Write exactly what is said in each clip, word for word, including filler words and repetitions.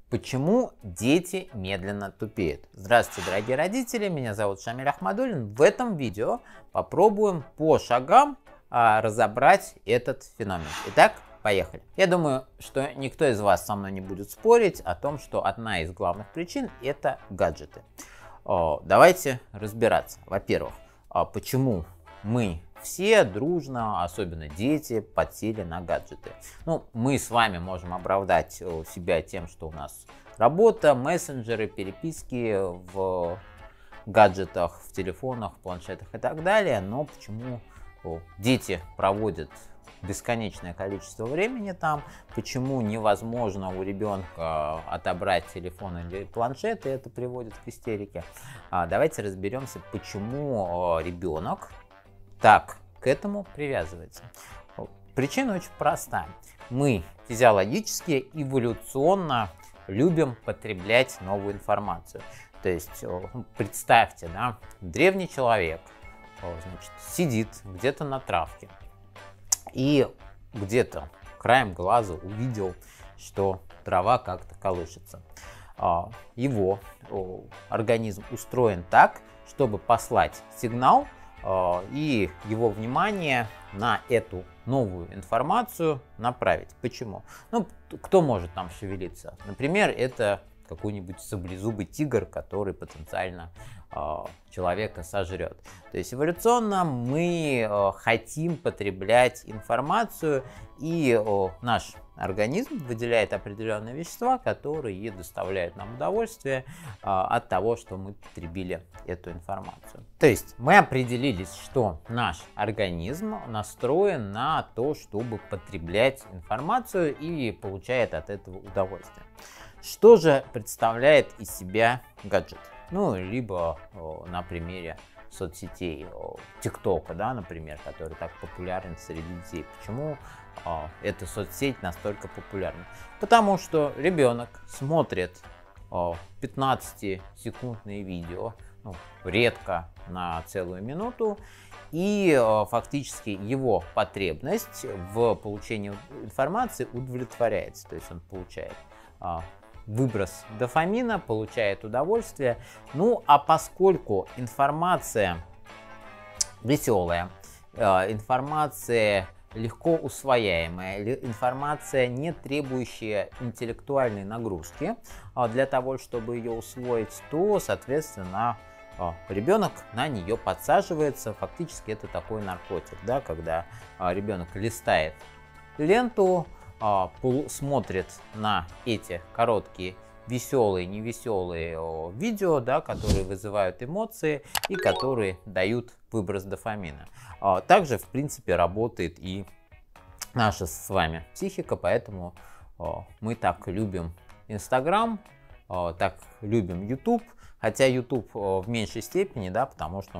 Почему дети медленно тупеют? Здравствуйте, дорогие родители, меня зовут Шамиль Ахмадуллин. В этом видео попробуем по шагам а, разобрать этот феномен. Итак, поехали. Я думаю, что никто из вас со мной не будет спорить о том, что одна из главных причин – это гаджеты. О, давайте разбираться. Во-первых, почему мы все дружно, особенно дети, подсели на гаджеты. Ну, мы с вами можем оправдать себя тем, что у нас работа, мессенджеры, переписки в гаджетах, в телефонах, планшетах и так далее. Но почему дети проводят бесконечное количество времени там, почему невозможно у ребенка отобрать телефон или планшет, и это приводит к истерике. Давайте разберемся, почему ребенок так к этому привязывается. Причина очень проста. Мы физиологически, эволюционно любим потреблять новую информацию. То есть представьте, да, древний человек, значит, сидит где-то на травке и где-то краем глаза увидел, что трава как-то колышется. Его организм устроен так, чтобы послать сигнал, и его внимание на эту новую информацию направить. Почему? Ну, кто может там шевелиться? Например, это какой-нибудь саблезубый тигр, который потенциально э, человека сожрет. То есть эволюционно мы э, хотим потреблять информацию, и э, наш организм выделяет определенные вещества, которые доставляют нам удовольствие э, от того, что мы потребили эту информацию. То есть мы определились, что наш организм настроен на то, чтобы потреблять информацию и получает от этого удовольствие. Что же представляет из себя гаджет? Ну, либо о, на примере соцсетей, ТикТока, да, например, который так популярен среди детей. Почему о, эта соцсеть настолько популярна? Потому что ребенок смотрит пятнадцатисекундные видео, ну, редко на целую минуту, и о, фактически его потребность в получении информации удовлетворяется. То есть он получает о, выброс дофамина, получает удовольствие. Ну, а поскольку информация веселая, э, информация легко усвояемая, информация, не требующая интеллектуальной нагрузки э, для того, чтобы ее усвоить, то, соответственно, э, ребенок на нее подсаживается. Фактически это такой наркотик, да, когда э, ребенок листает ленту, смотрит на эти короткие веселые, невеселые видео, да, которые вызывают эмоции и которые дают выброс дофамина. Также, в принципе, работает и наша с вами психика, поэтому мы так любим Инстаграм, так любим Ютуб, хотя Ютуб в меньшей степени, да, потому что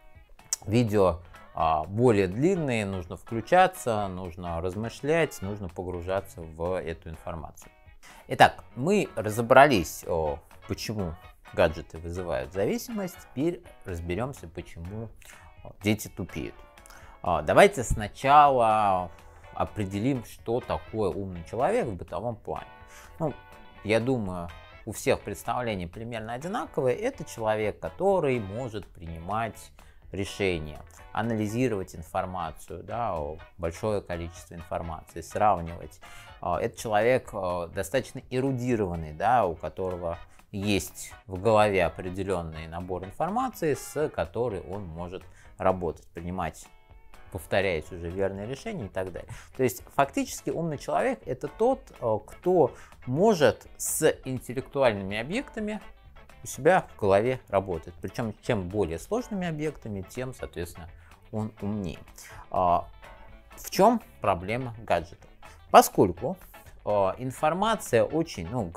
видео более длинные, нужно включаться, нужно размышлять, нужно погружаться в эту информацию. Итак, мы разобрались, почему гаджеты вызывают зависимость. Теперь разберемся, почему дети тупеют. Давайте сначала определим, что такое умный человек в бытовом плане. Ну, я думаю, у всех представления примерно одинаковые. Это человек, который может принимать решения, анализировать информацию, да, большое количество информации, сравнивать. Это человек достаточно эрудированный, да, у которого есть в голове определенный набор информации, с которой он может работать, принимать, повторяясь уже, верные решения и так далее. То есть фактически умный человек – это тот, кто может с интеллектуальными объектами у себя в голове работает. Причем, чем более сложными объектами, тем, соответственно, он умнее. В чем проблема гаджета? Поскольку информация очень, ну,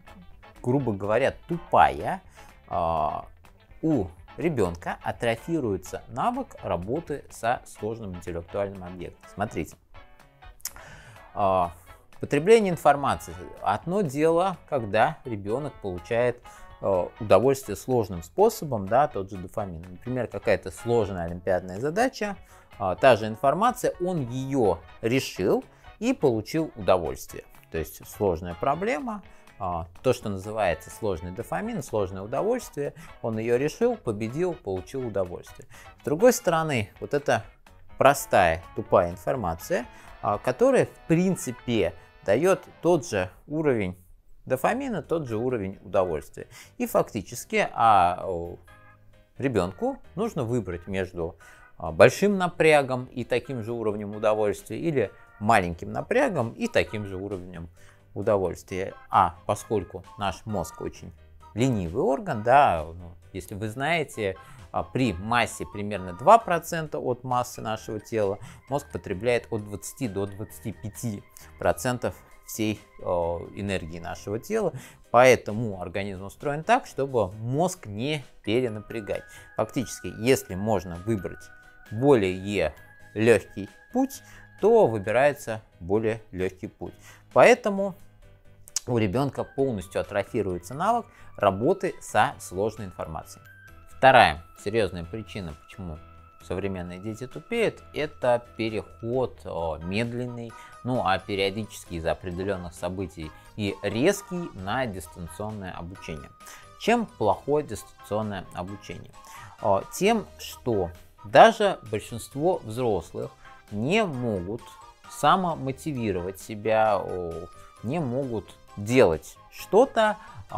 грубо говоря, тупая, у ребенка атрофируется навык работы со сложным интеллектуальным объектом. Смотрите. Потребление информации. Одно дело, когда ребенок получает удовольствие сложным способом, да, тот же дофамин. Например, какая-то сложная олимпиадная задача, та же информация, он ее решил и получил удовольствие. То есть сложная проблема, то, что называется сложный дофамин, сложное удовольствие. Он ее решил, победил, получил удовольствие. С другой стороны, вот эта простая, тупая информация, которая в принципе дает тот же уровень дофамина, тот же уровень удовольствия. И фактически а, ребенку нужно выбрать между большим напрягом и таким же уровнем удовольствия или маленьким напрягом и таким же уровнем удовольствия. А поскольку наш мозг очень ленивый орган, да, ну, если вы знаете, при массе примерно два процента от массы нашего тела мозг потребляет от двадцати до двадцати пяти процентов всей э, энергии нашего тела, поэтому организм устроен так, чтобы мозг не перенапрягать. Фактически, если можно выбрать более легкий путь, то выбирается более легкий путь. Поэтому у ребенка полностью атрофируется навык работы со сложной информацией. Вторая серьезная причина, почему современные дети тупеют, это переход медленный, ну а периодически из-за определенных событий и резкий на дистанционное обучение. Чем плохое дистанционное обучение? Тем, что даже большинство взрослых не могут самомотивировать себя, не могут делать что-то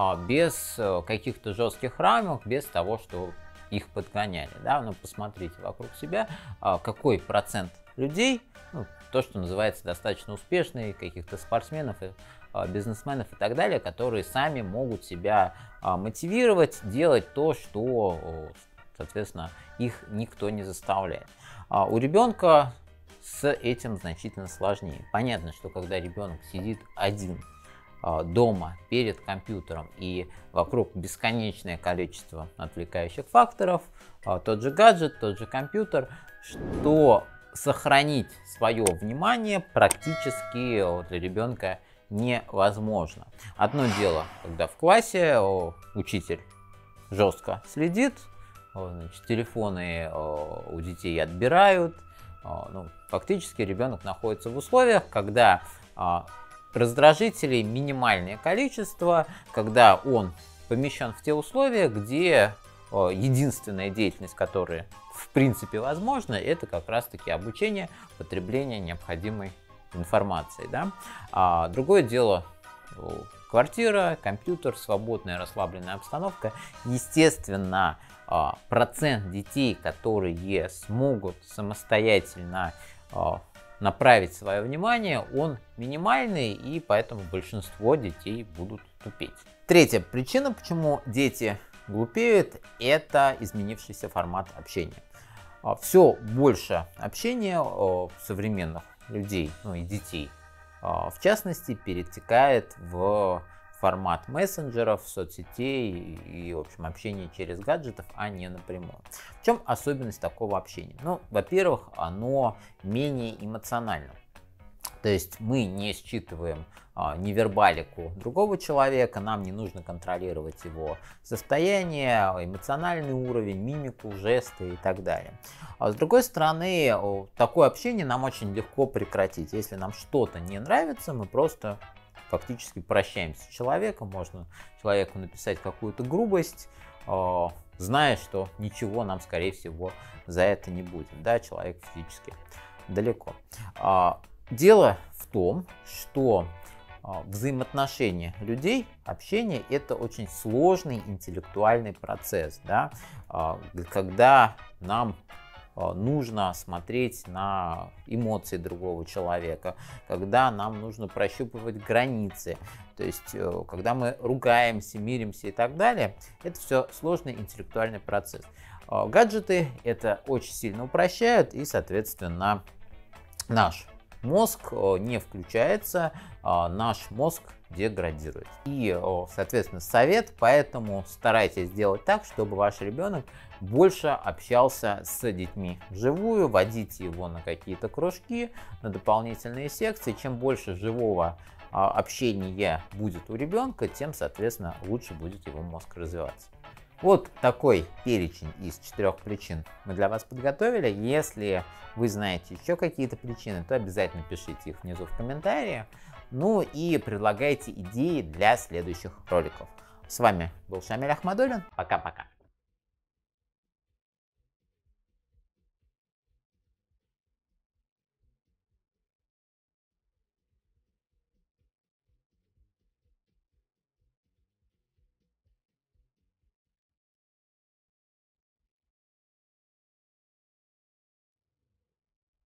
без каких-то жестких рамок, без того, что их подгоняли. Да? Ну, посмотрите вокруг себя, какой процент людей, ну, то, что называется достаточно успешные, каких-то спортсменов, бизнесменов и так далее, которые сами могут себя мотивировать, делать то, что, соответственно, их никто не заставляет. У ребенка с этим значительно сложнее. Понятно, что когда ребенок сидит один дома перед компьютером и вокруг бесконечное количество отвлекающих факторов, тот же гаджет, тот же компьютер, что сохранить свое внимание практически для ребенка невозможно. Одно дело, когда в классе учитель жестко следит, значит, телефоны у детей отбирают, ну, фактически ребенок находится в условиях, когда раздражителей минимальное количество, когда он помещен в те условия, где единственная деятельность, которая в принципе возможна, это как раз-таки обучение, потребление необходимой информации. Да? А другое дело квартира, компьютер, свободная расслабленная обстановка. Естественно, процент детей, которые смогут самостоятельно направить свое внимание, он минимальный, и поэтому большинство детей будут тупеть. Третья причина, почему дети глупеют, это изменившийся формат общения. Все больше общения современных людей, ну и детей, в частности, перетекает в формат мессенджеров, соцсетей и, в общем, общения через гаджетов, а не напрямую. В чем особенность такого общения? Ну, во-первых, оно менее эмоционально. То есть мы не считываем а, невербалику другого человека, нам не нужно контролировать его состояние, эмоциональный уровень, мимику, жесты и так далее. А с другой стороны, такое общение нам очень легко прекратить. Если нам что-то не нравится, мы просто фактически прощаемся с человеком, можно человеку написать какую-то грубость, э, зная, что ничего нам, скорее всего, за это не будет. Да, человек физически далеко. А, дело в том, что а, взаимоотношения людей, общение — это очень сложный интеллектуальный процесс. Да? А, когда нам нужно смотреть на эмоции другого человека, когда нам нужно прощупывать границы, то есть когда мы ругаемся, миримся и так далее, это все сложный интеллектуальный процесс. Гаджеты это очень сильно упрощают, и, соответственно, наш мозг не включается, наш мозг деградирует. И, соответственно, совет, поэтому старайтесь сделать так, чтобы ваш ребенок больше общался с детьми вживую, водите его на какие-то кружки, на дополнительные секции. Чем больше живого общения будет у ребенка, тем, соответственно, лучше будет его мозг развиваться. Вот такой перечень из четырех причин мы для вас подготовили. Если вы знаете еще какие-то причины, то обязательно пишите их внизу в комментариях. Ну и предлагайте идеи для следующих роликов. С вами был Шамиль Ахмадуллин. Пока-пока.